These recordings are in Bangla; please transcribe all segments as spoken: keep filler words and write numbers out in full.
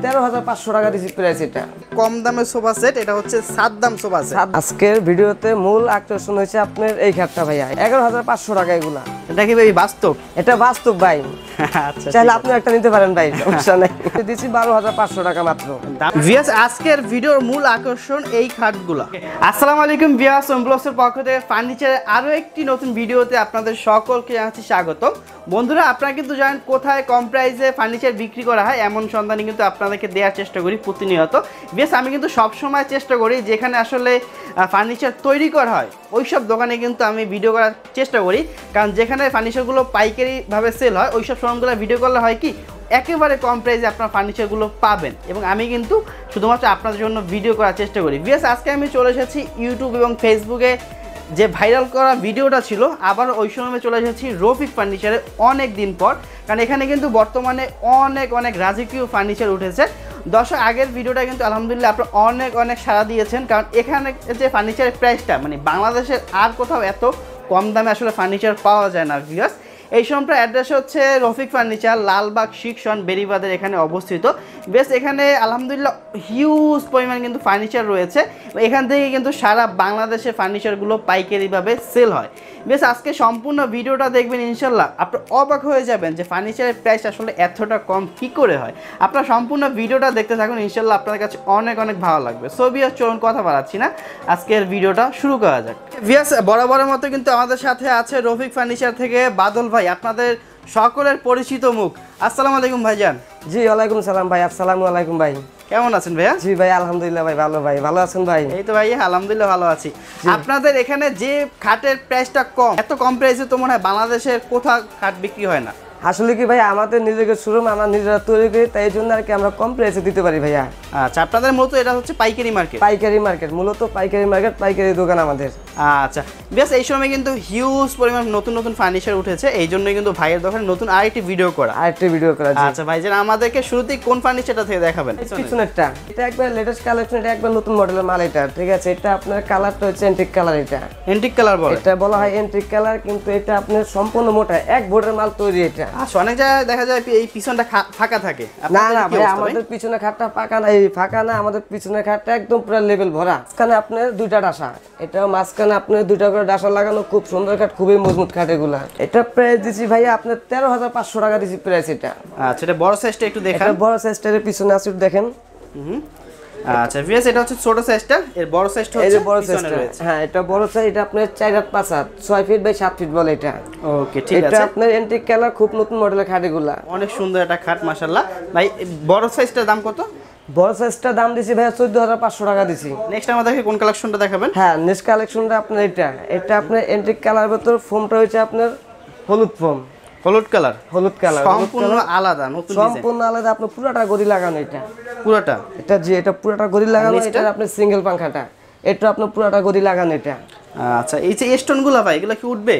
তেরো হাজার পাঁচশো টাকা দিছি প্রাইস। এটা কম দামের সোফা সেট, এটা হচ্ছে সাদ্দাম সোফা সেট। আজকের ভিডিওতে মূল আকর্ষণ হয়েছে আপনার এই খাটটা ভাইয়া, এগারো হাজার পাঁচশো টাকা এগুলা। এটা কি ভাই বাস্তব? এটা বাস্তব ভাই। আচ্ছা, চাইলে আপনি একটা নিতে পারেন ভাই, সমস্যা নাই। দিছি বারো হাজার পাঁচশো টাকা মাত্র। ভিউয়ার্স, আজকের ভিডিওর মূল আকর্ষণ এই খাটগুলা। আসসালামু আলাইকুম ভিউয়ার্স, ওমি ব্লগসের পক্ষ থেকে ফার্নিচারের আরো একটি নতুন ভিডিওতে আপনাদের সকলকে জানাচ্ছি স্বাগত। বন্ধুরা, আপনারা কিন্তু জানেন কোথায় কম প্রাইসে ফার্নিচার বিক্রি করা হয়, এমন সন্ধানই কিন্তু আপনাদেরকে দেওয়ার চেষ্টা করি প্রতিনিয়ত। বেশ, আমি কিন্তু সবসময় চেষ্টা করি যেখানে আসলে ফার্নিচার তৈরি করা হয় ওই সব দোকানে কিন্তু আমি ভিডিও করার চেষ্টা করি, কারণ যেখানে ফার্নিচারগুলো পাইকারিভাবে সেল হয় ওই সব শোরুমগুলো ভিডিও করলে হয় কি একেবারে কম প্রাইসে আপনার ফার্নিচারগুলো পাবেন, এবং আমি কিন্তু শুধুমাত্র আপনাদের জন্য ভিডিও করার চেষ্টা করি। বেশ, আজকে আমি চলে এসেছি ইউটিউব এবং ফেসবুকে যে ভাইরাল করা ভিডিওটা ছিল, আবার ওই সময় চলে এসেছি রফিক ফার্নিচারে অনেক দিন পর, কারণ এখানে কিন্তু বর্তমানে অনেক অনেক রাজকীয় ফার্নিচার উঠেছে। দর্শক, আগের ভিডিওটা কিন্তু আলহামদুলিল্লাহ আপনারা অনেক অনেক সাড়া দিয়েছেন, কারণ এখানে যে ফার্নিচারের প্রাইসটা মানে বাংলাদেশের আর কোথাও এত কম দামে আসলে ফার্নিচার পাওয়া যায় না ভিউয়ার্স। এই শোরুমটার অ্যাড্রেস হচ্ছে রফিক ফার্নিচার, লালবাগ শিক্ষণ বেরিবাদের এখানে অবস্থিত। বেশ, এখানে আলহামদুলিল্লাহ হিউজ পরিমাণ কিন্তু ফার্নিচার রয়েছে, এখান থেকে কিন্তু সারা বাংলাদেশে ফার্নিচারগুলো পাইকারিভাবে সেল হয়। বেশ, আজকে সম্পূর্ণ ভিডিওটা দেখবেন, ইনশাল্লাহ আপনার অবাক হয়ে যাবেন যে ফার্নিচারের প্রাইস আসলে এতটা কম কী করে হয়। আপনার সম্পূর্ণ ভিডিওটা দেখতে থাকুন, ইনশাল্লাহ আপনার কাছে অনেক অনেক ভালো লাগবে। সো ভিউয়ার্স, চলুন কথা বাড়াচ্ছি না, আজকের ভিডিওটা শুরু করা যাক। ভিউয়ার্স, বরাবরের মতো কিন্তু আমাদের সাথে আছে রফিক ফার্নিচার থেকে বাদল ভাই, আপনাদের সকলের পরিচিত মুখ। আসসালামু আলাইকুম ভাইজান। জি ওয়ালাইকুম সালাম ভাই। আসসালামু আলাইকুম ভাই। কেমন আছেন ভাইয়া? জি ভাই আলহামদুলিল্লাহ ভাই, ভালো ভাই। ভালো আছেন ভাই? এই তো ভাই আলহামদুলিল্লাহ ভালো আছি। আপনাদের এখানে যে খাটের প্রাইসটা কম, এত কম প্রাইসে তো মনে হয় বাংলাদেশের কোথাও খাট বিক্রি হয় না। আসলে কি ভাই, আমাদের নিজেকে শোরুম আমরা নিজেরা তৈরি করি, তাই জন্য আর কি আমরা কম প্রাইসে দিতে পারি ভাইয়া। আচ্ছা, আপনাদের মূলত এটা হচ্ছে পাইকারি মার্কেট? পাইকারি মার্কেট, মূলত পাইকারি মার্কেট, পাইকারি দোকান আমাদের। আচ্ছা বেশ, এই সময় কিন্তু হিউজ পরিমাণ নতুন নতুন ফার্নিচার উঠেছে, এই জন্যই কিন্তু ভাইয়ের দোকানে নতুন আরেকটি ভিডিও করা আরেকটি ভিডিও করা আচ্ছা ভাইজান, আমাদেরকে শুরুতেই কোন ফার্নিচারটা থেকে দেখাবেন? পিছনেরটা, এটা একবার লেটেস্ট কালেকশন, এটা একবার নতুন মডেলের মাল এটা, ঠিক আছে। এটা আপনার কালারটা হচ্ছে এন্টিক কালার। এটা এন্টিক কালার বলে? এটা বলা হয় এন্টিক কালার, কিন্তু এটা আপনার সম্পূর্ণ মোটা এক বোর্ডের মাল তৈরি। এটা আচ্ছা, অনেক জায়গায় দেখা যায় এই পিছনটা ফাঁকা থাকে। না না ভাই, আমাদের পিছনে খাটটা ফাঁকা না, এই ফাঁকা না, আমাদের পিছনের খাটটা একদম পুরো লেভেল ভরা। মাঝখানে আপনার দুইটা ডাসা, এটাও মাঝখানে আপনার দুইটা করে ডাসা লাগানো, খুব সুন্দর খাট, খুবই মজবুত খাট এগুলা। এটা প্রাইস দিছি ভাইয়া আপনার তেরো হাজার পাঁচশো টাকা দিছি প্রাইস এটা। আচ্ছা, এটা বড় সাইজটা একটু দেখান। এটা বড় সাইজটার পিছনে আছে দেখেন। হুম, আচ্ছা ভিউয়ার্স, এটা হচ্ছে ছোট সাইজটা, এর বড় সাইজটা হচ্ছে বড় সাইজটা। হ্যাঁ, এটা বড় সাইজ, এটা আপনার চার হাত পাঁচ হাত, ছয় ফিট বাই সাত ফিট বলে এটা। ওকে, ঠিক আছে। এটা আপনার এন্টিক কালার, খুব নতুন মডেলের খাট এগুলা, অনেক সুন্দর একটা খাট মাশাআল্লাহ। ভাই, বড় সাইজটার দাম কত? বড় সাইজটার দাম দিছি ভাইয়া চোদ্দ হাজার পাঁচশো টাকা দিছি। নেক্সট আমাদেরকে কোন কালেকশনটা দেখাবেন? হ্যাঁ, নেক্সট কালেকশনটা আপনার এটা, এটা আপনার এন্টিক কালার ভিতর ফোমটা হচ্ছে আপনার হলুদ ফোম। হলুদ কালার? হলুদ কালার সম্পূর্ণ আলাদা, নতুন ডিজাইন, সম্পূর্ণ আলাদা। আপনার পুরোটা গদি লাগানো এটা, পুরোটা এটা যে এটা পুরোটা গদি লাগানো। এটা আপনার সিঙ্গেল পাঙ্খাটা, এটা আপনার পুরোটা গদি লাগানো এটা। আচ্ছা, এই যে স্টোনগুলো ভাই, এগুলো কি উঠবে?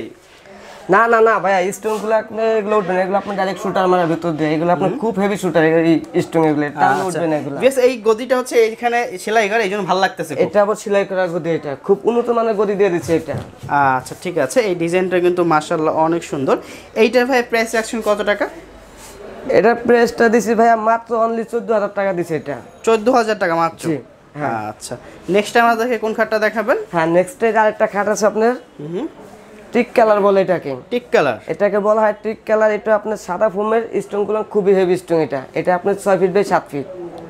না না না ভাইয়া, স্টোনগুলো আপনি এগুলো উঠবে না, এগুলো আপনি ডাইরেক্ট শুটার মারার ভিতর দিয়ে, এগুলো আপনার খুব হেভি শুটার এই স্টোন, এগুলো টান উঠবে না এগুলো। বেশ, এই গদিটা হচ্ছে এইখানে সেলাই করা, এইজন্য ভালো লাগতেছে। এটা আবার সেলাই করা গদি, এটা খুব উন্নত মানের গদি দিয়ে দিচ্ছে এটা। আচ্ছা ঠিক আছে, এই ডিজাইনটা কিন্তু মাশাআল্লাহ অনেক সুন্দর। এইটার ভাই প্রাইস রাখছেন কত টাকা? এটা প্রাইসটা দিছি ভাইয়া মাত্র অনলি চোদ্দ হাজার টাকা দিছে এটা। চোদ্দ হাজার টাকা মাত্র? আচ্ছা, নেক্সট আমাদেরকে কোন খাটটা দেখাবেন? হ্যাঁ, নেক্সট এর আরেকটা খাট আছে আপনার, হুম, টিক কালার বলে এটাকে। Teak colour? এটাকে বলা হয় টিক কালার। এটা আপনার সাদা ফোমের স্টোনগুলো খুবই হেভি স্টোন এটা। এটা আপনার ছয় ফিট বাই সাত ফিট।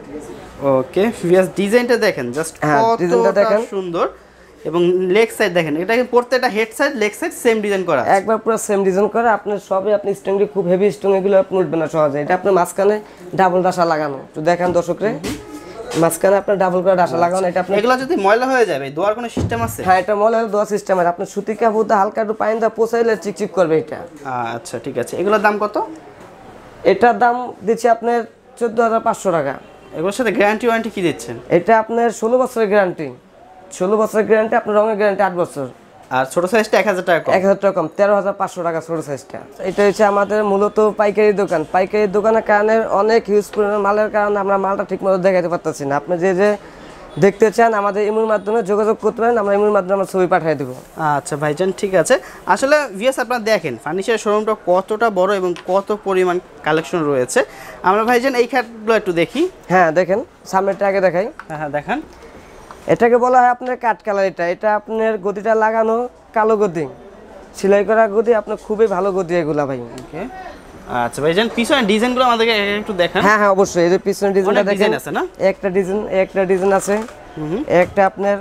ওকে ভিউয়ার্স, ডিজাইনটা দেখেন, জাস্ট কতটা সুন্দর, এবং লেগ সাইড দেখেন, এটা প্রত্যেকটা head side leg side same design করা, একবার পুরো সেম ডিজাইন করা। আপনার সবই আপনি স্টোনগুলো খুব হেভি স্টোন, এগুলো আপনি উঠবে না সহজে। এটা আপনার মাঝখানে ডাবল ডাসা লাগানো, তো দেখেন দর্শকরে, মাঝখানে আপনার ডাবল করে ডাসা লাগানো। এটা আপনি এগুলো যদি ময়লা হয়ে যাবে দোয়ার কোনো সিস্টেম আছে? হ্যাঁ, এটা ময়লা দোয়া সিস্টেম আছে। আপনি সুতি কাপড় দিয়ে হালকা একটু পানি দিয়ে পোছাইলে চিকচিক করবে এটা। আচ্ছা ঠিক আছে, এগুলোর দাম কত? এটার দাম দিচ্ছি আপনার চোদ্দ হাজার পাঁচশো টাকা। এগুলোর সাথে গ্যারান্টি ওয়ারেন্টি কি দিচ্ছেন? এটা আপনার ষোলো বছরের গ্যারান্টি, ষোলো বছরের গ্যারান্টি, আপনার রঙের গ্যারান্টি আট বছর। আর ছোট সাইজটা এক হাজার টাকা কম? এক হাজার টাকা কম, তেরো হাজার পাঁচশো টাকা ছোট সাইজটা। এটা হচ্ছে আমাদের মূলত পাইকারি দোকান। পাইকারি দোকানের কারণে অনেক হিউজ পরিমাণ মালের কারণে আমরা মালটা ঠিকমতো দেখাতে পারতেছি না। আপনি যে যে দেখতে চান আমাদের ইমোর মাধ্যমে যোগাযোগ করতে পারেন, আমরা ইমোর মাধ্যমে আমরা ছবি পাঠিয়ে দেবো। আচ্ছা ভাইজান ঠিক আছে। আসলে ভিউয়ার্স আপনারা দেখেন ফার্নিচার শোরুমটা কতটা বড় এবং কত পরিমাণ কালেকশন রয়েছে। আমরা ভাইজান এই খাটগুলো একটু দেখি। হ্যাঁ দেখেন, সামনেরটা আগে দেখাই। হ্যাঁ হ্যাঁ দেখান। এটাকে বলা হয় আপনার কাঠ কালার। এটা এটা আপনার গদিটা লাগানো কালো গদি, সেলাই করা গদি, আপনার খুবই ভালো গদি এগুলা ভাই। ওকে আচ্ছা ভাইজান পিছনের ডিজাইনগুলো আমাদেরকে একটু দেখান। হ্যাঁ হ্যাঁ অবশ্যই, এই যে পিছনের ডিজাইনটা দেখেন। ডিজাইন আছে না? একটা ডিজাইন একটা ডিজাইন আছে, হুম একটা আপনার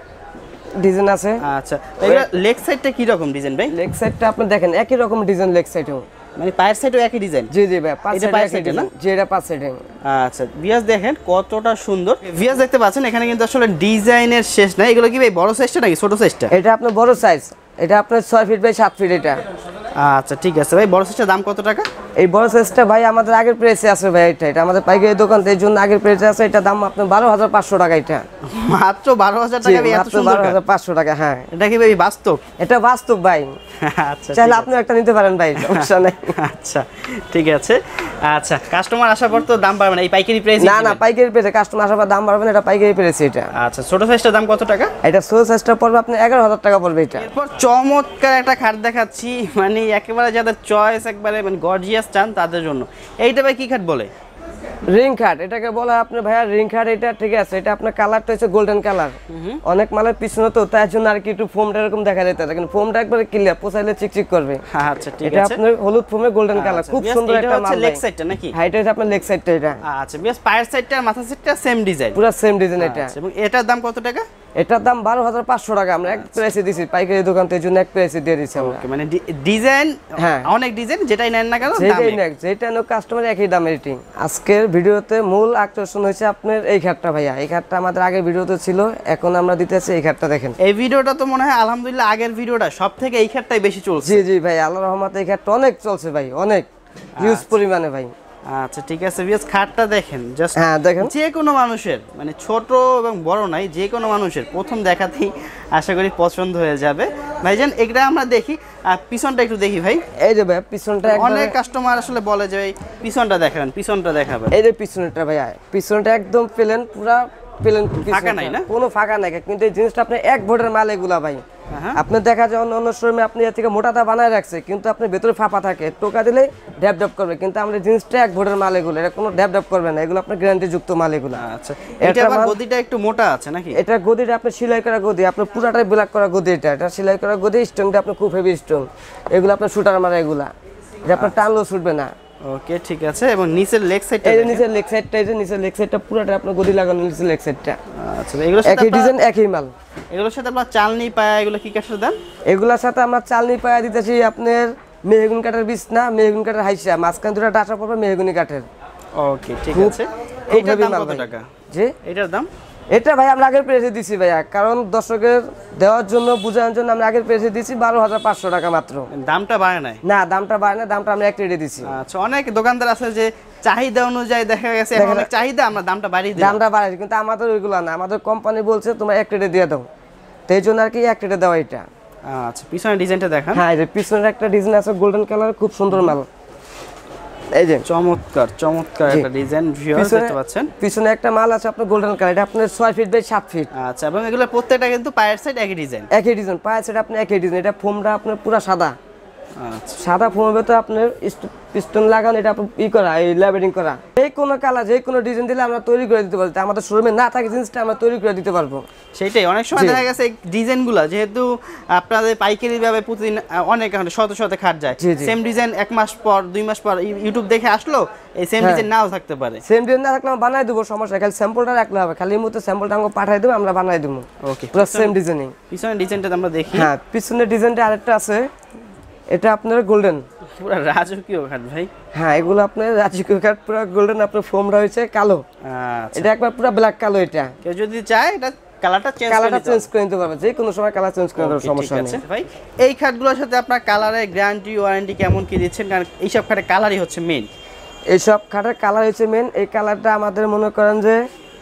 ডিজাইন আছে। আচ্ছা এগুলা লেগ সাইডটা কি রকম ডিজাইন ভাই? লেগ সাইডটা আপনি দেখেন একই রকম ডিজাইন লেগ সাইডেও, মানে পায়ের সাইডও একই ডিজাইন? জি জি ভাই, পাঁচ এটা পায়ের সাইডে না? জি এটা পাঁচ সাইডে। আচ্ছা ভিউয়ার্স দেখেন কতটা সুন্দর। ভিউয়ার্স দেখতে পাচ্ছেন এখানে কিন্তু আসলে ডিজাইনের শেষ নাই। এগুলো কি ভাই বড় সাইজটা নাকি ছোট সাইজটা? এটা আপনার বড় সাইজ, এটা আপনার ছয় ফিট বাই সাত ফিট এটা। আচ্ছা ঠিক আছে ভাই, বড় সাইজটার দাম কত টাকা? এই বড় সাইজটা ভাই আমাদের আগের প্রাইসে আছে ভাই। এটা এটা আমাদের পাইকারি দোকান, এই জন্য আগের প্রাইসে আছে। এটা দাম আপনার বারো হাজার পাঁচশো টাকা। এটা মাত্র বারো হাজার টাকা? এত সুন্দর বারো হাজার পাঁচশো টাকা। হ্যাঁ এটা কি ভাই বাস্তব? এটা বাস্তব ভাই। আচ্ছা চাইলে আপনি একটা নিতে পারেন ভাই, সমস্যা নাই। আচ্ছা ঠিক আছে। আচ্ছা কাস্টমার আসার পর তো দাম বাড়বে না, এই পাইকারি প্রাইস? না না পাইকারি প্রাইসে, কাস্টমার আসার পর দাম বাড়বে না, এটা পাইকারি প্রাইসে এটা। আচ্ছা ছোট সাইজটার দাম কত টাকা? এটা ছোট সাইজটা পড়বে আপনি এগারো হাজার টাকা পড়বে এটা। এরপর চমৎকার একটা খাট দেখাচ্ছি, মানে একেবারে যাদের চয়েস একবারে মানে গর্জিয়াস চান তাদের জন্য। এইটা ভাই কি খাট বলে? রিং খাট এটাকে বলা হয় আপনার ভাইয়া, রিং খাট। এটা ঠিক আছে, এটা আপনার কালারটা হচ্ছে গোল্ডেন কালার। অনেক মালের পিছনে তো তার জন্য আর কি একটু ফোমটা এরকম দেখা যেতে পারে, কিন্তু ফোমটা একবারে ক্লিয়ার, পোছাইলে চিকচিক করবে। আচ্ছা ঠিক আছে। এটা আপনার হলুদ ফোমে গোল্ডেন কালার, খুব সুন্দর একটা মাল। লেগ সাইডটা নাকি? হ্যাঁ এটা হচ্ছে আপনার লেগ সাইডটা এটা। আচ্ছা বেশ, পায়ের সাইডটা আর মাথা সাইডটা সেম ডিজাইন? পুরো সেম ডিজাইন এটা। এবং এটার দাম কত টাকা? এটার দাম বারো হাজার পাঁচশো টাকা। আমরা এক প্রাইসে দিছি, পাইকারি দোকান থেকে জন্য এক প্রাইসে দিয়ে দিছি আমরা। ওকে মানে ডিজাইন, হ্যাঁ অনেক ডিজাইন, যেটাই নেন না কেন যেটাই নেন, যেটা নেন কাস্টমার একই দাম রেটিং। আজকের ভিডিওতে মূল আকর্ষণ হয়েছে আপনার এই খাটটা ভাইয়া। এই খাটটা আমাদের আগের ভিডিওতে ছিল, এখন আমরা দিতেছি এই খাটটা। দেখেন এই ভিডিওটা তো মনে হয় আলহামদুলিল্লাহ আগের ভিডিওটা সব থেকে এই খাটটাই বেশি চলছে। জি জি ভাই, আল্লাহর রহমতে এই খাটটা অনেক চলছে ভাই, অনেক হিউজ পরিমাণে ভাই। আচ্ছা ঠিক আছে ভিউয়ার্স, খাটটা দেখেন জাস্ট। হ্যাঁ দেখেন, যে কোনো মানুষের মানে ছোট এবং বড় নাই, যে কোনো মানুষের প্রথম দেখাতেই আশা করি পছন্দ হয়ে যাবে। ভাইজান এটা আমরা দেখি, আর পিছনটা একটু দেখি ভাই। এই যে ভাই পিছনটা অনেক কাস্টমার আসলে বলে যে ভাই পিছনটা দেখাবেন, পিছনটা দেখাবেন। এই যে পিছনটা ভাইয়া, পিছনটা একদম প্লেন, পুরা প্লেন, ফাঁকা নাই না? কোনো ফাঁকা নাই, কিন্তু এই জিনিসটা আপনি এক ভোটের মাল এগুলা ভাই। হ্যাঁ আপনি দেখা যায় অন্য অন্য শোরুমে আপনি এর থেকে মোটাটা বানায় রাখছে, কিন্তু আপনি ভেতরে ফাঁপা থাকে, টোকা দিলে ড্যাপ ড্যাপ করবে, কিন্তু আমরা জিনিসটা এক ভোটের মাল এগুলো, এটা কোনো ড্যাপ ড্যাপ করবে না, এগুলো আপনার গ্যারান্টি যুক্ত মাল এগুলো। আচ্ছা এটা আবার গদিটা একটু মোটা আছে নাকি? এটা গদিটা আপনার সেলাই করা গদি, আপনার পুরাটাই ব্ল্যাক করা গদি। এটা এটা সেলাই করা গদি, স্টোনটা আপনার খুব হেভি স্টোন, এগুলো আপনার শুটার মারা এগুলা, এটা আপনার টানলেও ছুটবে না। ওকে ঠিক আছে। এবং নিচের লেগ সাইডটা, এই যে নিচের লেগ সাইডটা, এই যে নিচের লেগ সাইডটা পুরোটা আপনার গদি লাগানো, নিচের লেগ সাইডটা। আচ্ছা এগুলোর সাথে একই ডিজাইন একই মাল। এগুলোর সাথে আপনার চালনি পায়া এগুলো কি কাঠের দেন? এগুলোর সাথে আমরা চালনি পায়া দিতেছি আপনার মেহগুনি কাঠের বিছনা, মেহগুনি কাঠের হাইসা, মাঝখানে দুটো ডাটা পড়বে মেহগুনি কাঠের। ওকে ঠিক আছে। এইটার দাম কত টাকা? জি এটার দাম? এটা ভাই আমরা আগের প্রাইসে দিছি ভাইয়া, কারণ দর্শকের দেওয়ার জন্য, বোঝানোর জন্য আমরা আগের প্রাইসে দিছি বারো হাজার পাঁচশো টাকা মাত্র। দামটা বাড়ে নাই? না দামটা বাড়ে না, দামটা আমরা এক রেটে দিছি। আচ্ছা অনেক দোকানদার আছে যে চাহিদা অনুযায়ী দেখা গেছে অনেক চাহিদা, আমরা দামটা বাড়িয়ে দিই। দামটা বাড়াই, কিন্তু আমাদের ওইগুলো না, আমাদের কোম্পানি বলছে তোমরা এক রেটে দিয়ে দাও, তো এই জন্য আর কি এক রেটে দেওয়া এটা। আচ্ছা পিছনের ডিজাইনটা দেখান। হ্যাঁ এই যে পিছনের একটা ডিজাইন আছে গোল্ডেন কালার, খুব সুন্দর মাল। এই যে চমৎকার চমৎকার একটা ডিজাইন ভিউয়ার্স দেখতে পাচ্ছেন। পিছনে একটা মাল আছে আপনার গোল্ডেন কালার, এটা আপনার ছয় ফিট বাই সাত ফিট। আচ্ছা এবং এগুলো প্রত্যেকটা কিন্তু পায়ের সাইড একই ডিজাইন? একই ডিজাইন, পায়ের সাইড আপনার একই ডিজাইন। এটা ফোমটা আপনার পুরো সাদা। আচ্ছা সাদা ফোমের ভেতরে আপনার পিস্টন লাগানো, এটা আপনার ই করা, এই ল্যাবেটিং করা। এই কোনো কালার, যে কোনো ডিজাইন দিলে আমরা তৈরি করে দিতে পারবো, আমাদের শোরুমে না থাকে জিনিসটা আমরা তৈরি করে দিতে পারবো। সেইটাই, অনেক সময় দেখা গেছে এই ডিজাইনগুলো যেহেতু আপনাদের পাইকারি ভাবে প্রতিদিন অনেক শত শত খাট যায়, সেম ডিজাইন এক মাস পর দুই মাস পর ইউটিউব দেখে আসলো, এই সেম ডিজাইন নাও থাকতে পারে। সেম ডিজাইন না থাকলে আমরা বানাই দেবো, সমস্যা, খালি স্যাম্পলটা রাখলে হবে, খালি মতো স্যাম্পলটা আমাকে পাঠিয়ে দেবো, আমরা বানাই দেবো। ওকে পুরো সেম ডিজাইনিং। পিছনের ডিজাইনটা আমরা দেখি। হ্যাঁ পিছনের ডিজাইনটা আরেকটা আছে, এটা আপনার গোল্ডেন, পুরো রাজকীয় খাট ভাই। হ্যাঁ এগুলো আপনার রাজকীয় কাঠ, পুরো গোল্ডেন, আপনার ফোমটা হয়েছে কালো। আচ্ছা এটা একবার পুরো ব্ল্যাক কালো। এটা কেউ যদি চায় এটা কালারটা চেঞ্জ কালারটা চেঞ্জ করে নিতে পারবে, যে কোনো সময় কালার চেঞ্জ করে দেওয়ার সমস্যা নেই ভাই। এই খাটগুলোর সাথে আপনার কালারের গ্যারান্টি ওয়ারেন্টি কেমন কি দিচ্ছেন? কারণ এইসব খাটে কালারই হচ্ছে মেইন। এইসব খাটের কালার হচ্ছে মেন। এই কালারটা আমাদের মনে করেন যে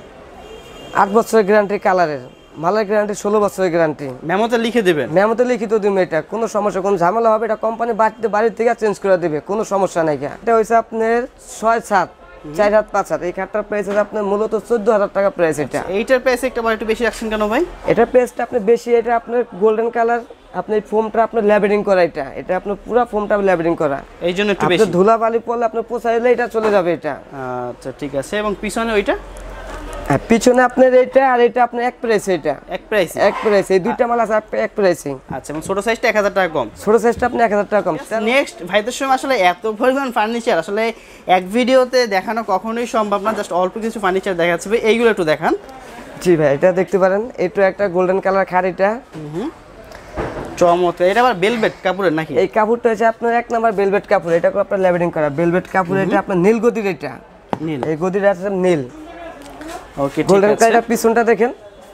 আট বছরের গ্যারান্টি কালারের, মালের গ্যারান্টি ষোলো বছরের গ্যারান্টি। মেমোতে লিখে দেবেন? মেমোতে লিখিত দিবে, এটা কোনো সমস্যা, কোনো ঝামেলা হবে, এটা কোম্পানি বাড়িতে বাড়ির থেকে চেঞ্জ করে দেবে, কোনো সমস্যা নাই। এটা হয়েছে আপনার ছয় সাত চার হাত পাঁচ হাত। এই খাটটার প্রাইস আছে আপনার মূলত চোদ্দ হাজার টাকা প্রাইস এটা। এইটার প্রাইস একটু একটু বেশি রাখছেন কেন ভাই? এটা প্রাইসটা আপনি বেশি, এটা আপনার গোল্ডেন কালার, আপনি ফোমটা আপনার ল্যাবেরিং করা, এটা এটা আপনার পুরো ফোমটা ল্যাবেরিং করা, এই জন্য একটু বেশি। বেশি ধুলা বালি পড়লে আপনি পোছাইলে এটা চলে যাবে এটা। আচ্ছা ঠিক আছে। এবং পিছনে ওইটা? হ্যাঁ, পিছনে আপনার এটা আর এটা আপনার এক প্রাইস, এটা এক প্রাইস, এক প্রাইস। এই দুইটা মাল আছে এক প্রাইসে। আচ্ছা, এবং ছোট সাইজটা এক হাজার টাকা কম? ছোট সাইজটা আপনি এক হাজার টাকা কম। নেক্সট ভাইদের সময় আসলে এত পরিমাণ ফার্নিচার আসলে এক ভিডিওতে দেখানো কখনোই সম্ভব না, জাস্ট অল্প কিছু ফার্নিচার দেখাচ্ছে। এইগুলো একটু দেখান। জি ভাই, এটা দেখতে পারেন, এটা একটা গোল্ডেন কালার খাট, এটা চমৎকার। এটা আবার ভেলভেট কাপড়ের নাকি? এই কাপড়টা হচ্ছে আপনার এক নাম্বার ভেলভেট কাপড়, এটা আপনার ল্যাবেরিং করা ভেলভেট কাপড়। এটা আপনার নীল গদির, এটা নীল, এই গদিটা আছে নীল। ওকে, গোল্ডেন কালারটা পিছনটা দেখেন,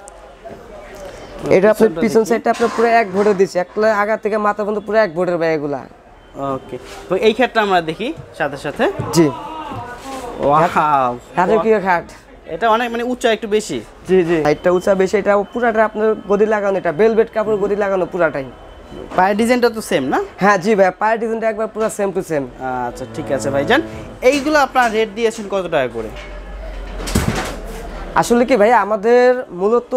এটা আপনার পিছন সাইডটা আপনার পুরো এক ভোটে দিচ্ছে, একলা আগা থেকে মাথা পর্যন্ত পুরো এক ভোটের ভাই এগুলা। ওকে, তো এই খাটটা আমরা দেখি সাথে সাথে। জি, ওয়াও, রাজকীয় খাট। এটা অনেক মানে উচ্চা একটু বেশি। জি জি, এটা উঁচা বেশি, এটা পুরাটা আপনার গদি লাগানো, এটা ভেলভেট কাপড় গদি লাগানো পুরাটাই। পায়ের ডিজাইনটা তো সেম না? হ্যাঁ জি ভাই, পায়ের ডিজাইনটা একবার পুরো সেম টু সেম। আচ্ছা ঠিক আছে ভাইজান। এইগুলো আপনার রেট দিয়েছেন কত টাকা করে? আসলে কি ভাই, আমাদের মূলত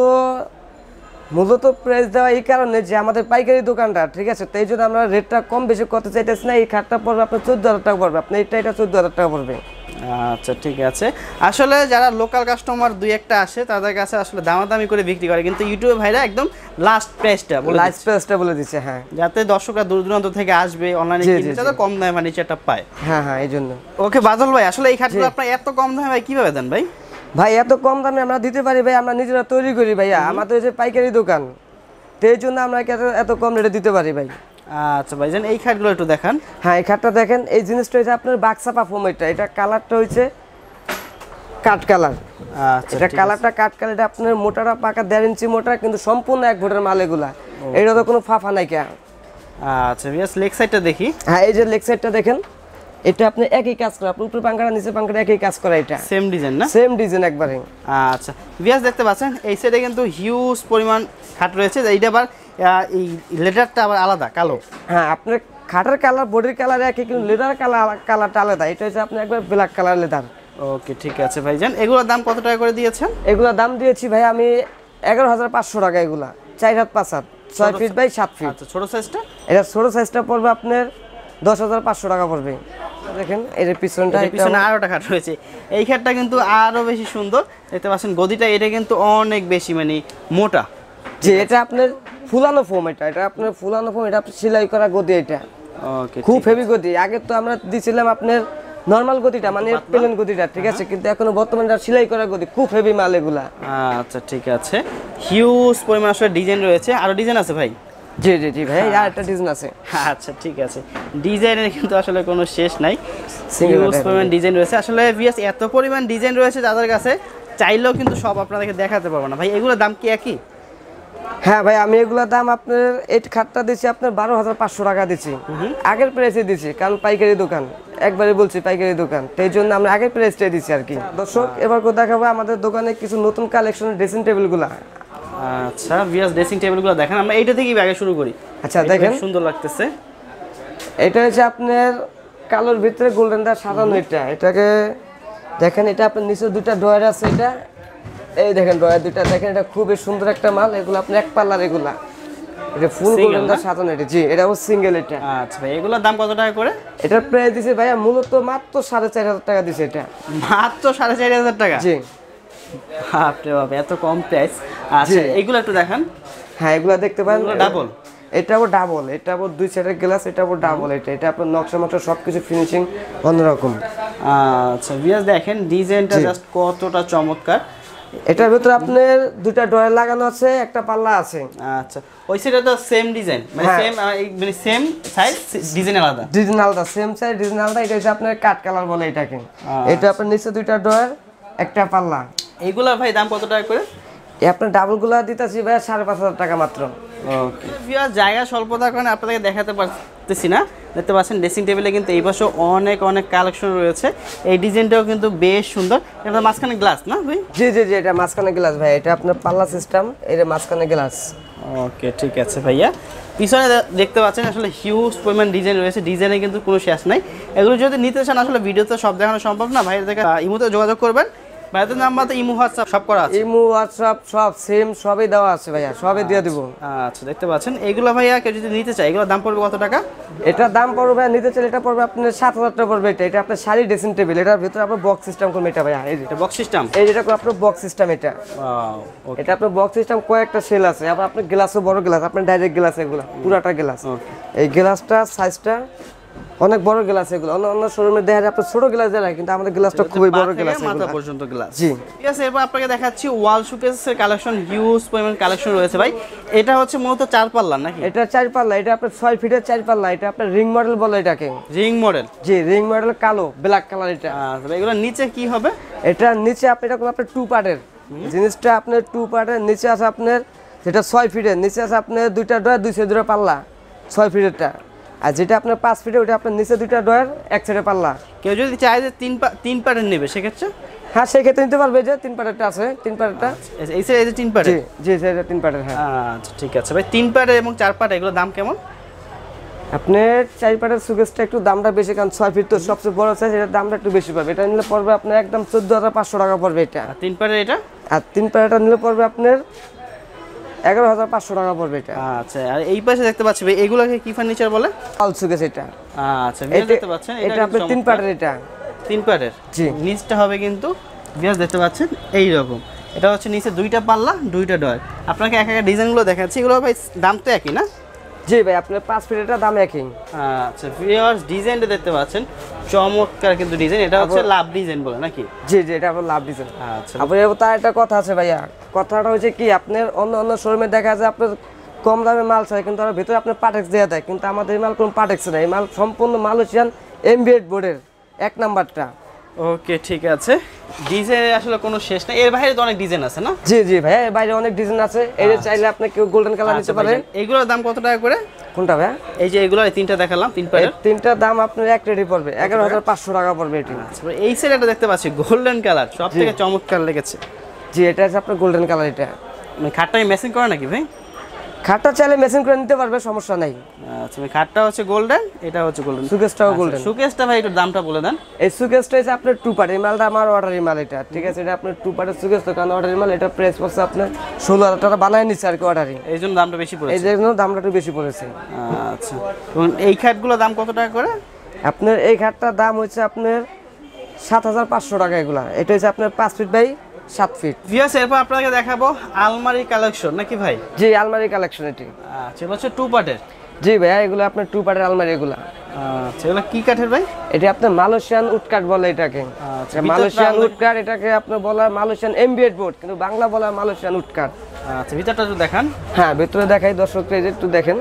মূলত প্রাইস দেওয়া এই কারণে যে আমাদের পাইকারি দোকানটা, ঠিক আছে, তাই জন্য আমরা রেটটা কম বেশি করতে চাইতেছি না। এই খাটটা পড়বে আপনার চোদ্দ হাজার টাকা পড়বে, আপনি এটা এটা চোদ্দ হাজার টাকা পড়বে। আচ্ছা ঠিক আছে। আসলে যারা লোকাল কাস্টমার দুই একটা আসে তাদের কাছে আসলে দামাদামি করে বিক্রি করে, কিন্তু ইউটিউবে ভাইরা একদম লাস্ট প্রাইসটা বলে লাস্ট প্রাইসটা বলে দিচ্ছে। হ্যাঁ, যাতে দর্শকরা দূর দূরান্ত থেকে আসবে অনলাইনে কিনতে যাতে কম দামে ফার্নিচারটা পায়। হ্যাঁ হ্যাঁ, এই জন্য। ওকে বাদল ভাই, আসলে এই খাটগুলো আপনার এত কম দামে ভাই কিভাবে দেন ভাই? ভাই এত কম দামে আমরা দিতে পারি ভাই, আমরা নিজেরা তৈরি করি ভাইয়া, আমাদের যে পাইকারি দোকান, তো এই জন্য আমরা এত কম রেটে দিতে পারি ভাই। আচ্ছা ভাইজান, এই খাটগুলো একটু দেখান। হ্যাঁ, এই খাটটা দেখেন, এই জিনিসটা হচ্ছে আপনার বাক্সাপা ফোম, এটা এটা কালারটা হচ্ছে কাঠ কালার। আচ্ছা, এটা কালারটা কাঠ কালার, এটা আপনার মোটাটা পাকা দেড় ইঞ্চি মোটা, কিন্তু সম্পূর্ণ এক ভোটের মাল এগুলা, এটা তো কোনো ফাফা নাই কে। আচ্ছা বিয়াস, লেগ সাইডটা দেখি। হ্যাঁ, এই যে লেগ সাইডটা দেখেন, এটা আপনি একই কাজ করা, আপনি উপরে পাঙ্কাটা নিচে পাঙ্কাটা একই কাজ করা, এটা সেম ডিজাইন না? সেম ডিজাইন একবারে। আচ্ছা বিয়াস, দেখতে পাচ্ছেন এই সাইডে কিন্তু হিউজ পরিমাণ খাট রয়েছে। এইটা আবার এই লেদারটা আবার আলাদা কালো। হ্যাঁ, আপনার খাটের কালার বডির কালার একই, কিন্তু লেদার কালার কালারটা আলাদা। এটা হচ্ছে আপনার একবার ব্ল্যাক কালার লেদার। ওকে ঠিক আছে ভাইজান। এগুলোর দাম কত টাকা করে দিয়েছেন? এগুলোর দাম দিয়েছি ভাই আমি এগারো হাজার পাঁচশো টাকা। এগুলা চার হাত পাঁচ হাত, ছয় ফিট বাই সাত ফিট। আচ্ছা, ছোট সাইজটা? এটা ছোট সাইজটা পড়বে আপনার দশ হাজার পাঁচশো টাকা পড়বে। দেখেন এর পিছনটা, পিছনে আরোটা খাট রয়েছে। এই খাটটা কিন্তু আরো বেশি সুন্দর, দেখতে পাচ্ছেন গদিটা এটা কিন্তু অনেক বেশি মানে মোটা। যে এটা আপনার ফুলানো ফোম, এটা এটা আপনার ফুলানো ফোম, এটা সেলাই করা গদি, এটা ওকে খুব হেভি গদি। আগে তো আমরা দিছিলাম আপনার নরমাল গদিটা, মানে প্লেন গদিটা, ঠিক আছে, কিন্তু এখন বর্তমানে সেলাই করা গদি, খুব হেভি মাল এগুলা। আচ্ছা ঠিক আছে, হিউজ পরিমাণ আসলে ডিজাইন রয়েছে। আরো ডিজাইন আছে ভাই? জি জি জি ভাই, আর একটা ডিজাইন আছে। আচ্ছা ঠিক আছে, ডিজাইনের কিন্তু আসলে কোনো শেষ নাই, হিউজ পরিমাণ ডিজাইন রয়েছে। আসলে ভিএস এত পরিমাণ ডিজাইন রয়েছে তাদের কাছে, চাইলেও কিন্তু সব আপনাদেরকে দেখাতে পারবো না। ভাই এগুলোর দাম কি একই? হ্যাঁ ভাই, আমি এগুলোর দাম আপনার এই খাটটা দিচ্ছি আপনার বারো হাজার পাঁচশো টাকা দিচ্ছি, আগের প্রাইসে দিচ্ছি, কারণ পাইকারি দোকান, একবারে বলছি পাইকারি দোকান, এই জন্য আমরা আগের প্রাইসটাই দিচ্ছি আর কি। দর্শক এবার দেখাবো আমাদের দোকানে কিছু নতুন কালেকশনের ড্রেসিং টেবিলগুলো। আচ্ছা ভিএস, ড্রেসিং টেবিলগুলো দেখেন, আমরা এইটা থেকেই আগে শুরু করি। আচ্ছা দেখেন, সুন্দর লাগতেছে। এটা হচ্ছে আপনার কালোর ভিতরে গোল্ডেন দা সাজানো, এটা এটাকে দেখেন, এটা আপনার নিচে দুইটা ডয়ার আছে, এটা এই দেখেন ডয়ার দুইটা দেখেন, এটা খুবই সুন্দর একটা মাল। এগুলো আপনি এক পাল্লার, এগুলা এটা ফুল গোল্ডেন দা সাজানো, এটা জি এটা সিঙ্গেল। এটা আচ্ছা ভাই, এগুলোর দাম কত টাকা করে? এটার প্রাইস দিছে ভাইয়া মূলত মাত্র সাড়ে চার হাজার টাকা দিছে। এটা মাত্র সাড়ে চার হাজার টাকা? জি। বাপরে বাপ, এত কম প্রাইস। আচ্ছা এগুলো একটু দেখান। হ্যাঁ, এগুলো দেখতে পারেন, ডাবল, এটাও ডাবল, এটা আবার দুই সাইডের গ্লাস, এটা আবার ডাবল। এটা এটা আপনার নকশা মকশা সবকিছু ফিনিশিং অন্যরকম। আচ্ছা ভিএস, দেখেন ডিজাইনটা জাস্ট কতটা চমৎকার। এটার ভিতরে আপনার দুইটা ডয়ার লাগানো আছে, একটা পাল্লা আছে। আচ্ছা, ওই সাইডে তো সেম ডিজাইন, মানে সেম মানে সেম সাইজ, ডিজাইন আলাদা, ডিজাইন আলাদা, সেম সাইজ ডিজাইন আলাদা। এটা হচ্ছে আপনার কাট কালার বলে এটাকে। এটা আপনার নিচে দুইটা ডয়ার, একটা পাল্লা। এইগুলা ভাই দাম কত টাকা করে? এই আপনার ডাবলগুলা দিতেছি ভাই সাড়ে পাঁচ হাজার টাকা মাত্র। ওকে ভিউয়ার, জায়গা স্বল্পতার কারণে আপনাদেরকে দেখাতে পারতেছি না। দেখতে পাচ্ছেন ড্রেসিং টেবিলে কিন্তু এই পাশে অনেক অনেক কালেকশন রয়েছে। এই ডিজাইনটাও কিন্তু বেশ সুন্দর। এটা মাঝখানে গ্লাস না ভাই? জি জি জি, এটা মাঝখানে গ্লাস ভাই, এটা আপনার পাল্লা সিস্টেম, এটা মাঝখানে গ্লাস। ওকে ঠিক আছে ভাইয়া। পিছনে দেখতে পাচ্ছেন আসলে হিউজ পরিমাণ ডিজাইন রয়েছে, ডিজাইনে কিন্তু কোনো শেষ নাই। এগুলো যদি নিতে চান আসলে ভিডিওতে সব দেখানো সম্ভব না, ভাইয়ের থেকে ইমোতে যোগাযোগ করবেন। ভাইয়াদের নাম্বার তো ইমো হোয়াটসঅ্যাপ সব করা আছে, ইমো হোয়াটসঅ্যাপ সব সেম সবই দেওয়া আছে ভাইয়া, সবই দিয়ে দিব। আচ্ছা দেখতে পাচ্ছেন এইগুলো ভাইয়া কেউ যদি নিতে চায় এগুলোর দাম পড়বে কত টাকা? এটার দাম পড়বে ভাইয়া, নিতে চাইলে এটা পড়বে আপনার সাত হাজার টাকা পড়বে। এটা এটা আপনার শাড়ি ড্রেসিং টেবিল, এটার ভিতরে আপনার বক্স সিস্টেম করবে এটা ভাইয়া। এই এটা বক্স সিস্টেম, এই যেটা আপনার বক্স সিস্টেম এটা। ওয়াও, এটা আপনার বক্স সিস্টেম কয়েকটা সেল আছে। আবার আপনার গ্লাসও বড় গ্লাস, আপনার ডাইরেক্ট গ্লাস এগুলো পুরাটা গ্লাস। এই গ্লাসটা সাইজটা অনেক বড় গ্লাস, এগুলো অন্য অন্য শোরুমে দেখা যায় আপনার ছোট গ্লাস দেয়, কিন্তু আমাদের গ্লাসটা খুবই বড় গ্লাস, মাথা পর্যন্ত গ্লাস। জি ঠিক আছে, এবার আপনাকে দেখাচ্ছি ওয়াল শোকেসের কালেকশন, হিউজ পরিমাণ কালেকশন রয়েছে ভাই। এটা হচ্ছে মূলত চার পাল্লা নাকি? এটা চার পাল্লা, এটা আপনার ছয় ফিটের চার পাল্লা। এটা আপনার রিং মডেল বলে এটাকে। Ring model? জি রিং মডেল, কালো ব্ল্যাক কালার এটা। আচ্ছা, এগুলো নিচে কি হবে? এটা নিচে আপনি এটা আপনার টু পার্টের জিনিসটা, আপনার টু পার্টের নিচে আছে আপনার যেটা ছয় ফিটের, নিচে আছে আপনার দুইটা ডয়ার, দুই সাইডে দুটো পাল্লা ছয় ফিটেরটা। আর যেটা আপনার পাঁচ ফিটের ওটা আপনার নিচে দুইটা ডয়ার, এক সাইডে পাল্লা। কেউ যদি চায় যে তিন তিন পার্টের নেবে সেক্ষেত্রে? হ্যাঁ সেক্ষেত্রে নিতে পারবে, যে তিন পার্টেরটা আছে, তিন পার্টেরটা এই সাইডে এই যে তিন পার্টের। জি জি এটা তিন পার্টের। হ্যাঁ আচ্ছা ঠিক আছে ভাই, তিন পার্টের এবং চার পার্টের এগুলোর দাম কেমন? আপনার চার পার্টের সুকেসটা একটু দামটা বেশি, কারণ ছয় ফিট তো সবচেয়ে বড় সাইজ, এটার দামটা একটু বেশি পাবে। এটা নিলে পড়বে আপনার একদম চোদ্দ হাজার পাঁচশো টাকা পড়বে এটা। তিন পার্টের এটা? আর তিন পার্টেরটা নিলে পড়বে আপনার এগারো হাজার পাঁচশো টাকা পড়বে এটা। আচ্ছা, আর এই পাশে দেখতে পাচ্ছি ভাই এগুলোকে কি ফার্নিচার বলে? ওয়াল সুকেস এটা। আচ্ছা ভিউয়ার দেখতে পাচ্ছেন এটা আপনার তিন পার্টের এটা। তিন পার্টের? জি। নিচটা হবে কিন্তু ভিউয়ার দেখতে পাচ্ছেন এই রকম। এটা হচ্ছে নিচে দুইটা পাল্লা, দুইটা ডয়ার। আপনাকে এক একটা ডিজাইনগুলো দেখাচ্ছি, এগুলো ভাই দাম তো একই না? জি ভাই, আপনার পাঁচ ফিটেরটা দাম একই। আচ্ছা ভিউয়ার্স ডিজাইনটা দেখতে পাচ্ছেন চমৎকার কিন্তু ডিজাইন। এটা হচ্ছে লাভ ডিজাইন বলে নাকি? জি জি এটা আপনার লাভ ডিজাইন। আচ্ছা, আপনার তার একটা কথা আছে ভাইয়া, কথাটা হচ্ছে কি আপনার অন্য অন্য শোরুমে দেখা যায় আপনার কম দামে মাল চাই, কিন্তু ওর ভিতরে আপনার পাটেক্স দেওয়া দেয়, কিন্তু আমাদের এই মাল কোনো পাটেক্স নেই। এই মাল সম্পূর্ণ মালয়েশিয়ান এমবিএড বোর্ডের এক নাম্বারটা। ওকে ঠিক আছে, ডিজাইনের আসলে কোনো শেষ নাই। এর বাইরে তো অনেক ডিজাইন আছে না? জি জি ভাই, এর বাইরে অনেক ডিজাইন আছে। এই যে চাইলে আপনি কেউ গোল্ডেন কালার নিতে পারেন। এগুলোর দাম কত টাকা করে? কোনটা ভাই? এই যে এগুলো তিনটা দেখালাম, তিন পারের তিনটা দাম আপনার এক রেডি পড়বে এগারো হাজার পাঁচশো টাকা পড়বে এটি। আচ্ছা, এই সাইড একটা দেখতে পাচ্ছি গোল্ডেন কালার, সব থেকে চমৎকার লেগেছে। জি এটা আছে আপনার গোল্ডেন কালার। এটা মানে খাটটা ম্যাচিং করে নাকি ভাই? খাটটা চাইলে মেশিন করে নিতে পারবে, সমস্যা নাই। আচ্ছা, খাটটা হচ্ছে গোল্ডেন, এটা হচ্ছে গোল্ডেন, সুকেসটাও গোল্ডেন। সুকেসটা ভাই একটু দামটা বলে দেন। এই সুকেসটা হচ্ছে আপনার টু পার্ট, এই মালটা আমার অর্ডারি মাল এটা, ঠিক আছে? এটা আপনার টু পার্টের সুকেস, তো কারণ অর্ডারি মাল, এটা প্রাইস পড়ছে আপনার ষোলো হাজার টাকা বানায় নিচ্ছে আর কি অর্ডারি, এই জন্য দামটা বেশি পড়েছে। এই জন্য দামটা একটু বেশি পড়েছে। আচ্ছা, এই খাটগুলোর দাম কত টাকা করে? আপনার এই খাটটার দাম হচ্ছে আপনার সাত হাজার পাঁচশো টাকা এগুলা। এটা হচ্ছে আপনার পাঁচ ফিট বাই সাত ফিট। ভিউয়ার্স এরপর আপনাকে দেখাবো আলমারি কালেকশন নাকি ভাই? জি আলমারি কালেকশন এটি। আচ্ছা, এটা হচ্ছে টু পার্টের? জি ভাইয়া, এগুলো আপনার টু পার্টের আলমারি এগুলা। আচ্ছা, এগুলো কি কাঠের ভাই? এটা আপনার মালয়েশিয়ান উড কাঠ বলে এটাকে। আচ্ছা, মালয়েশিয়ান উড কাঠ, এটাকে আপনার বলা মালয়েশিয়ান এমবিএড বোর্ড, কিন্তু বাংলা বলা মালয়েশিয়ান উড কাঠ। আচ্ছা, ভিতরটা একটু দেখান। হ্যাঁ ভিতরে দেখাই দর্শকরা, এই যে একটু দেখেন।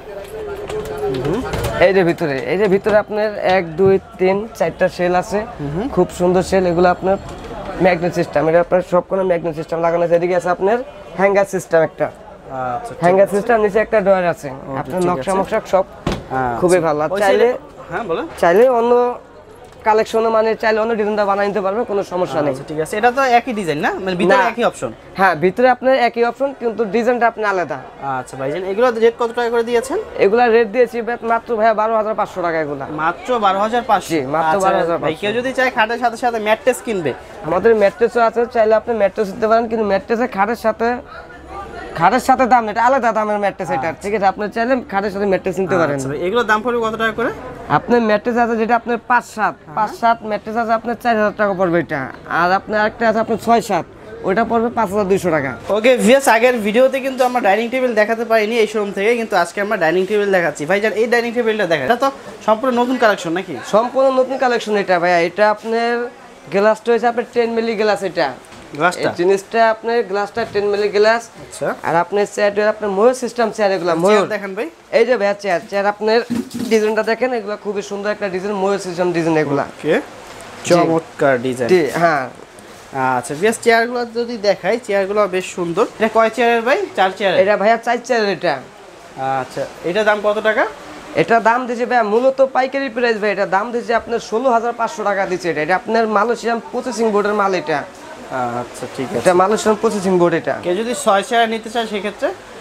এই যে ভিতরে, এই যে ভিতরে আপনার এক দুই তিন চারটা সেল আছে, খুব সুন্দর সেল। এগুলো আপনার ম্যাগনেট সিস্টেম, এটা আপনার সব কোনো ম্যাগনেট সিস্টেম লাগানো আছে। এদিকে আছে আপনার হ্যাঙ্গার সিস্টেম একটা। আচ্ছা, হ্যাঙ্গার সিস্টেম, নিচে একটা ডয়ার আছে। আপনার নকশা মকশা সব খুবই ভালো। চাইলে হ্যাঁ বলেন, চাইলে অন্য কালেকশন মানে চাইলে অন্য ডিজাইনটা বানাই নিতে পারবে, কোনো সমস্যা নেই। ঠিক আছে, এটা তো একই ডিজাইন না, মানে ভিতরে একই অপশন? হ্যাঁ ভিতরে আপনার একই অপশন, কিন্তু ডিজাইনটা আপনি আলাদা। আচ্ছা ভাইজান, এগুলো রেট কত টাকা করে দিয়েছেন? এগুলা রেট দিয়েছি মাত্র ভাইয়া বারো হাজার পাঁচশো টাকা এগুলা। মাত্র বারো হাজার পাঁচশো? মাত্র বারো হাজার পাঁচশো। কেউ যদি চায় খাটের সাথে সাথে ম্যাট্রেস কিনবে, আমাদের ম্যাট্রেসও আছে, চাইলে আপনি ম্যাট্রেস দিতে পারেন, কিন্তু ম্যাট্রেসে খাটের সাথে খাটের সাথে দাম এটা আলাদা দামের ম্যাট্রেস এটা, ঠিক আছে? আপনি চাইলে খাটের সাথে ম্যাট্রেস নিতে পারেন। এগুলোর দাম পড়বে কত টাকা করে? আপনার ম্যাট্রেস আছে যেটা আপনার পাঁচ সাত পাঁচ সাত ম্যাট্রেস আছে আপনার চার হাজার টাকা পড়বে এটা। আর আপনার একটা আছে আপনার ছয় সাত, ওইটা পড়বে পাঁচ হাজার দুইশো টাকা। ওকে ভিউয়ার্স, আগের ভিডিওতে কিন্তু আমরা ডাইনিং টেবিল দেখাতে পারিনি এই শোরুম থেকে, কিন্তু আজকে আমরা ডাইনিং টেবিল দেখাচ্ছি। ভাইজান এই ডাইনিং টেবিলটা দেখা, এটা তো সম্পূর্ণ নতুন কালেকশন নাকি? সম্পূর্ণ নতুন কালেকশন এটা ভাইয়া। এটা আপনার গ্লাসটা হচ্ছে আপনার টেন মিলি গ্লাস। এটা গ্লাসটা, এই জিনিসটা আপনার গ্লাসটা টেন মিলি গ্লাস। আচ্ছা, আর আপনার চেয়ারটা আপনার ময়ূর সিস্টেম চেয়ার, এগুলা ময়ূর দেখেন ভাই। এই যে ভাইয়া চেয়ার চেয়ার আপনার ডিজাইনটা দেখেন, এগুলা খুবই সুন্দর একটা ডিজাইন, ময়ূর সিস্টেম ডিজাইন এগুলা। ওকে, চমৎকার ডিজাইন। জি হ্যাঁ। আচ্ছা বেশ, চেয়ারগুলো যদি দেখাই, চেয়ারগুলো বেশ সুন্দর। এটা কয় চেয়ারের ভাই? চার চেয়ার? এটা ভাইয়া চার চেয়ারের এটা। আচ্ছা, এটা দাম কত টাকা? এটা দাম দিচ্ছে ভাইয়া মূলত পাইকারি প্রাইস ভাই, এটা দাম দিচ্ছে আপনার ষোলো হাজার পাঁচশো টাকা দিচ্ছে। এটা এটা আপনার মালয়েশিয়ান প্রসেসিং বোর্ডের মাল এটা। আচ্ছা ঠিক আছে, এটা মালয়েশিয়ান প্রসেসিং বোর্ড এটা। কেউ যদি ছয় চেয়ার নিতে চায় সেক্ষেত্রে?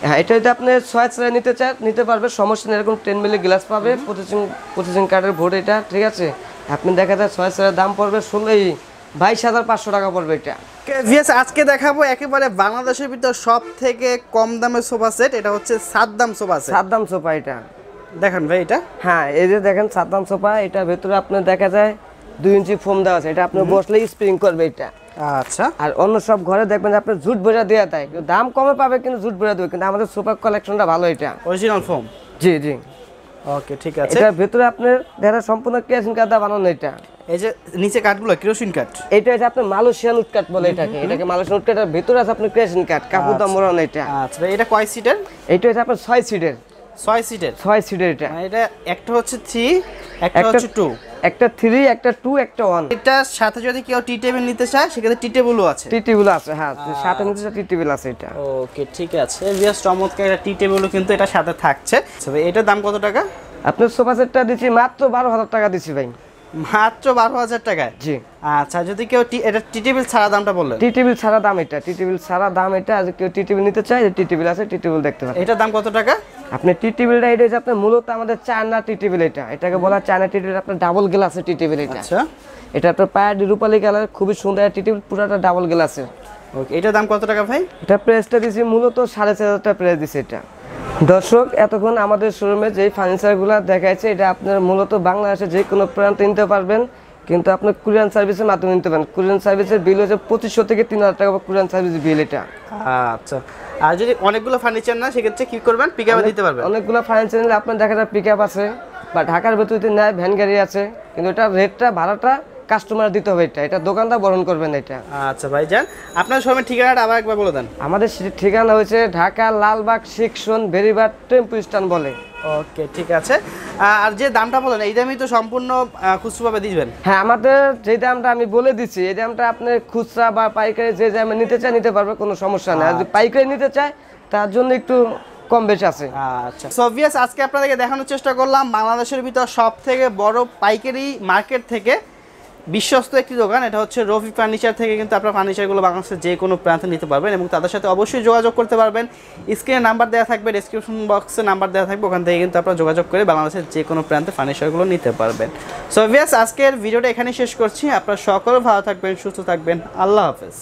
হ্যাঁ, এটা যদি আপনি ছয় চারে নিতে চান নিতে পারবে, সমস্যা নেই। এরকম টেন মিলি গ্লাস পাবে, পঁচিশ পঁচিশ কাঠের বোর্ড এটা, ঠিক আছে। আপনি দেখা যায় ছয় চারের দাম পড়বে ষোলোই বাইশ হাজার পাঁচশো টাকা পড়বে এটা। ভিউয়ার্স আজকে দেখাবো একেবারে বাংলাদেশের ভিতর সব থেকে কম দামের সোফা সেট, এটা হচ্ছে Saddam sofa set. Saddam sofa এটা দেখেন ভাই এটা, হ্যাঁ এই যে দেখেন সাদ্দাম সোফা, এটা ভেতরে আপনার দেখা যায় দুই ইঞ্চি ফোম দেওয়া আছে, এটা আপনি বসলে স্প্রিং করবে এটা। আচ্ছা, আর অন্য সব ঘরে দেখবেন যে আপনার জুট বোঝা দেওয়া তাই দাম কমে পাবে, কিন্তু জুট বোঝা দেবে, কিন্তু আমাদের সোফা কালেকশনটা ভালো এটা, অরিজিনাল ফোম। জি জি, ওকে ঠিক আছে। এটা ভেতরে আপনার দেখা সম্পূর্ণ কেরোসিন কাঠ দিয়ে বানানো এটা। এই যে নিচে কাঠগুলো কেরোসিন কাঠ, এটা হচ্ছে আপনার মালয়েশিয়ান উড কাঠ বলে এটাকে, এটাকে মালয়েশিয়ান উড কাঠের ভেতরে আছে আপনার কেরোসিন কাঠ, কাপড় দাম মোড়ানো এটা। আচ্ছা ভাই এটা কয় সিটের? এটা হচ্ছে আপনার ছয় সিটের। ছয় সিটের? ছয় সিটের এটা। মানে এটা একটা হচ্ছে থ্রি, একটা হচ্ছে টু, একটা থ্রি, একটা টু, একটা ওয়ান। এটার সাথে যদি কেউ টি টেবিল নিতে চায় সেক্ষেত্রে টি টেবিলও আছে। টি টেবিল আছে, হ্যাঁ সাথে নিতে চায় টি টেবিল আছে এটা। ওকে ঠিক আছে, বেশ চমৎকার একটা টি টেবিলও কিন্তু এটার সাথে থাকছে। আচ্ছা ভাই এটার দাম কত টাকা? আপনার সোফা সেটটা দিচ্ছি মাত্র বারো হাজার টাকা দিচ্ছি ভাই। মাত্র বারো হাজার টাকায়? জি। আচ্ছা যদি কেউ এটা টি টেবিল ছাড়া দামটা বললেন? টি টেবিল ছাড়া দাম এটা, টি টেবিল ছাড়া দাম এটা। আর কেউ টি টেবিল নিতে চায়, টি টেবিল আছে, টি টেবিল দেখতে পারেন। এটার দাম কত টাকা? আপনি টি টেবিলটা এটা হচ্ছে আপনার মূলত আমাদের চায়না টি টেবিল এটা, এটাকে বলা চায়না টি টেবিল, আপনার ডাবল গ্লাসের টি টেবিল এটা। আচ্ছা, এটা আপনার পায়ের রূপালী কালার, খুবই সুন্দর টি টেবিল, পুরোটা ডাবল গ্লাসের। ওকে এটার দাম কত টাকা ভাই? এটা প্রাইসটা দিছি মূলত সাড়ে চার হাজার টাকা প্রাইস দিছি এটা। দর্শক এতক্ষণ আমাদের শোরুমে যে ফার্নিচারগুলো দেখাইছে, এটা আপনার মূলত বাংলাদেশে যে কোনো প্রান্তে নিতে পারবেন, কিন্তু আপনার কুরিয়ান সার্ভিসের মাধ্যমে নিতে পারেন। কুরিয়ান সার্ভিসের বিল হচ্ছে পঁচিশশো থেকে তিন হাজার টাকা কুরিয়ান সার্ভিস বিল এটা। আচ্ছা, আর যদি অনেকগুলো ফার্নিচার না সেক্ষেত্রে কি করবেন, পিক আপে দিতে পারবেন? অনেকগুলো ফার্নিচার নিলে আপনার দেখা যায় পিক আপ আছে, বা ঢাকার ভেতরে যদি নেয় ভ্যান গাড়ি আছে, কিন্তু এটা রেটটা ভাড়াটা কাস্টমার দিতে হবে এটা, এটা দোকানদার বহন করবেন এটা। আচ্ছা ভাইজান আপনার শোরুমের ঠিকানাটা আবার একবার বলে দেন। আমাদের ঠিকানা হয়েছে Dhaka Lalbag section Beribadh tempo stand বলে। ওকে ঠিক আছে, আর যে দামটা বলেন এই দামই তো সম্পূর্ণ খুচরোভাবে দিবেন? হ্যাঁ, আমাদের যে দামটা আমি বলে দিচ্ছি, এই দামটা আপনি খুচরা বা পাইকারি যে দামে নিতে চায় নিতে পারবে, কোনো সমস্যা নেই। আর যদি পাইকারি নিতে চায় তার জন্য একটু কম বেশি আছে। আচ্ছা সো ভিউয়ার্স আজকে আপনাদেরকে দেখানোর চেষ্টা করলাম বাংলাদেশের ভিতর সব থেকে বড় পাইকারি মার্কেট থেকে বিশ্বস্ত একটি দোকান, এটা হচ্ছে রফি ফার্নিচার থেকে কিন্তু আপনারা ফার্নিচারগুলো বাংলাদেশের যে কোনো প্রান্তে নিতে পারবেন, এবং তাদের সাথে অবশ্যই যোগাযোগ করতে পারবেন। স্ক্রিনে নাম্বার দেওয়া থাকবে, ডেসক্রিপশন বক্সে নাম্বার দেওয়া থাকবে, ওখান থেকে কিন্তু আপনারা যোগাযোগ করে বাংলাদেশের যে কোনো প্রান্তে ফার্নিচারগুলো নিতে পারবেন। সো ভিউয়ার্স আজকের ভিডিওটা এখানেই শেষ করছি। আপনারা সকলে ভালো থাকবেন, সুস্থ থাকবেন, আল্লাহ হাফেজ।